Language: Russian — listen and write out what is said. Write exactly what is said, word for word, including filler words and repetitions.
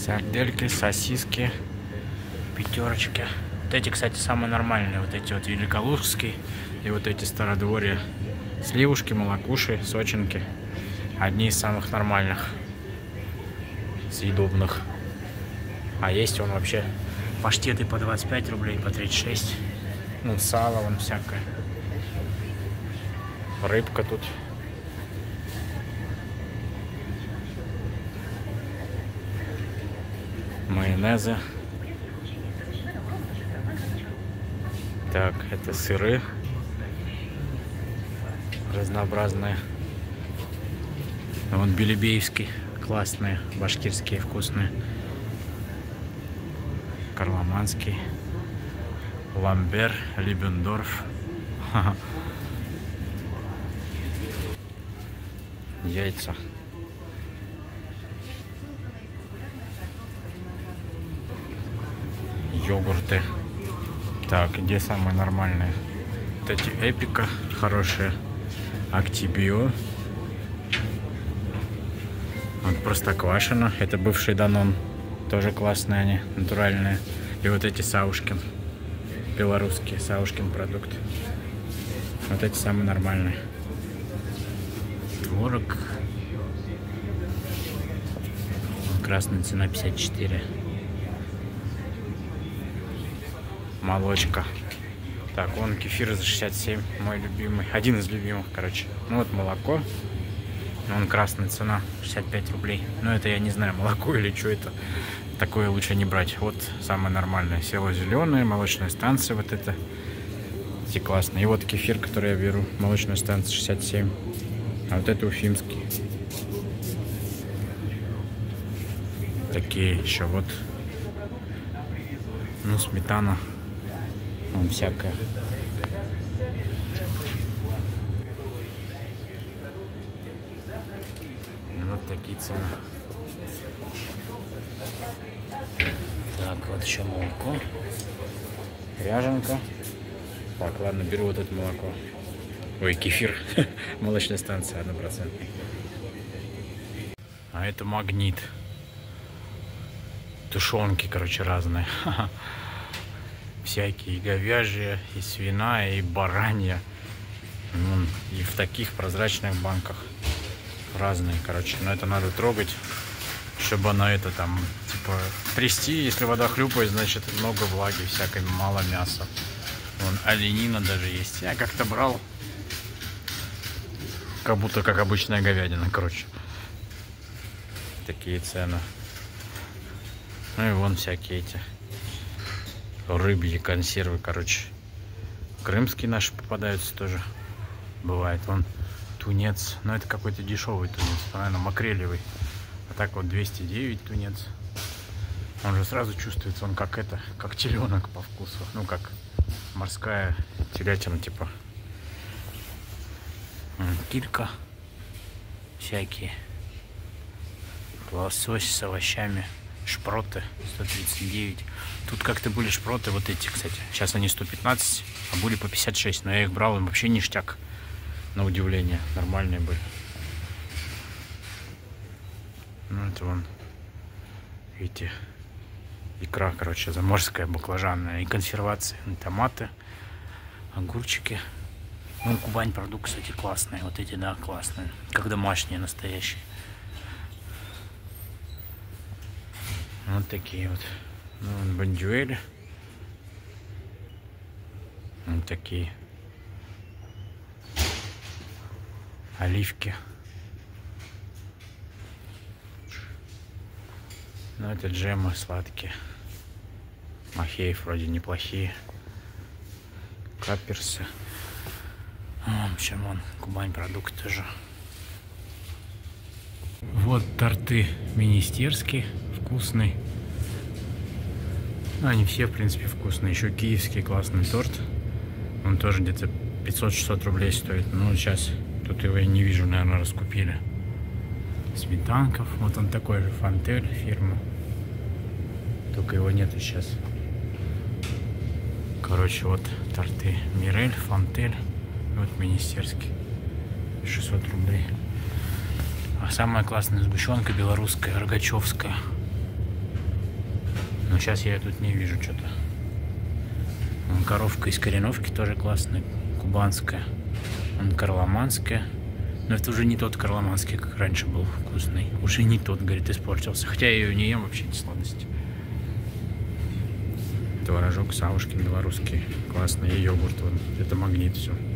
Сардельки, сосиски, пятерочки. Вот эти, кстати, самые нормальные. Вот эти вот великолукские и вот эти стародворья. Сливушки, молокуши, сочинки. Одни из самых нормальных. Съедобных. А есть он вообще паштеты по двадцать пять рублей, по тридцать шесть. Ну, сало вон всякое. Рыбка тут. Майонезы. Так, это сыры. Разнообразные. Вон белебеевский. Классные, башкирские, вкусные. Карломанский. Ламбер, Либендорф. Яйца. Йогурты. Так, где самые нормальные? Вот эти Эпика хорошие. Актибио. Вот Простоквашино. Это бывший Данон. Тоже классные они, натуральные. И вот эти Саушкин. Белорусские Саушкин продукт. Вот эти самые нормальные. Творог. Красная цена пятьдесят четыре. Молочка. Так, вон кефир за шестьдесят семь. Мой любимый. Один из любимых, короче. Ну вот молоко. Вон красная цена шестьдесят пять рублей. Но это я не знаю, молоко или что это. Такое лучше не брать. Вот самое нормальное. Село зеленое, молочная станция вот это. Эти классные. И вот кефир, который я беру. Молочная станция шестьдесят семь. А вот это уфимский. Такие еще вот. Ну, сметана. Вон всякое. Вот такие цены. Так, вот еще молоко. Ряженка. Так, ладно, беру вот это молоко. Ой, кефир. Молочная станция, один процент. А это Магнит. Тушенки, короче, разные. Всякие, и говяжьи, и свиная, и баранья. И в таких прозрачных банках. Разные, короче. Но это надо трогать, чтобы она это там, типа, трясти. Если вода хлюпает, значит много влаги, всякой, мало мяса. Вон оленина даже есть. Я как-то брал, как будто как обычная говядина, короче. Такие цены. Ну и вон всякие эти рыбьи консервы, короче. Крымские наши попадаются тоже. Бывает. Вон тунец. Но это какой-то дешевый тунец. Наверное, макрелевый. А так вот двести девять тунец. Он же сразу чувствуется, он как это, как теленок по вкусу. Ну, как морская телятина, типа. Килька. Всякие. Лосось с овощами. Шпроты сто тридцать девять. Тут как-то были шпроты вот эти, кстати. Сейчас они сто пятнадцать, а были по пятьдесят шесть. Но я их брал, им вообще ништяк. На удивление. Нормальные были. Ну, это вон, видите, икра, короче, заморская, баклажанная. И консервация. И томаты, огурчики. Ну, Кубань продукт, кстати, классные. Вот эти, да, классные. Как домашние, настоящие. Вот такие вот. Ну, бондюэль. Вот такие. Оливки. Ну, это джемы сладкие. Махеев вроде неплохие. Каперсы. В общем, вон, Кубань продукт тоже. Вот торты министерские. Вкусный. Ну, они все, в принципе, вкусные. Еще киевский классный торт. Он тоже где-то пятьсот-шестьсот рублей стоит. Ну, сейчас тут его я не вижу, наверное, раскупили. Сметанков. Вот он такой же, Фантель фирма. Только его нету сейчас. Короче, вот торты. Мирель, Фантель. Вот министерский. шестьсот рублей. А самая классная сгущенка белорусская, рогачевская. Но сейчас я тут не вижу что-то. Вон коровка из Кореновки тоже классная, кубанская. Вон карломанская. Но это уже не тот карломанский, как раньше был вкусный. Уже не тот, говорит, испортился. Хотя я ее не ем вообще, эти сладости. Творожок Савушкин белорусский. Классный. И йогурт. Вон. Это Магнит все.